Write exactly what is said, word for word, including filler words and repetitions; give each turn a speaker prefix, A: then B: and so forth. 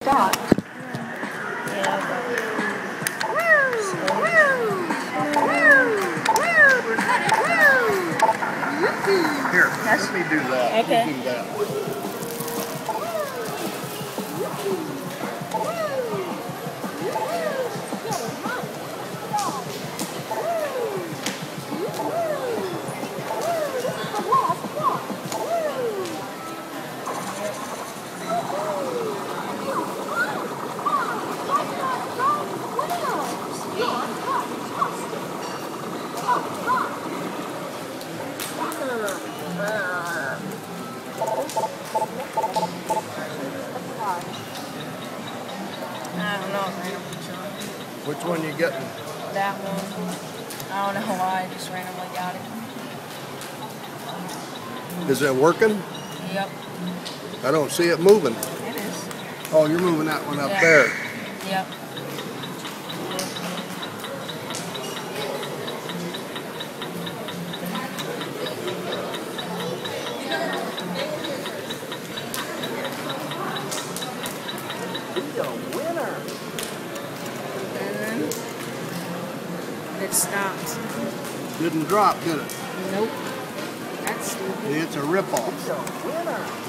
A: stop.
B: Here, let me do that.
A: Okay.
B: You do that.
A: I don't know, man.
B: Which one you getting?
A: That one. I don't know why, I just randomly got it.
B: Is it working?
A: Yep.
B: I don't see it moving.
A: It is.
B: Oh, you're moving that one up
A: Yeah.
B: there.
A: Yep.
B: Be a winner.
A: And then it stopped.
B: Didn't drop, did it?
A: Nope. That's stupid.
B: It's a ripoff.
C: He's a winner.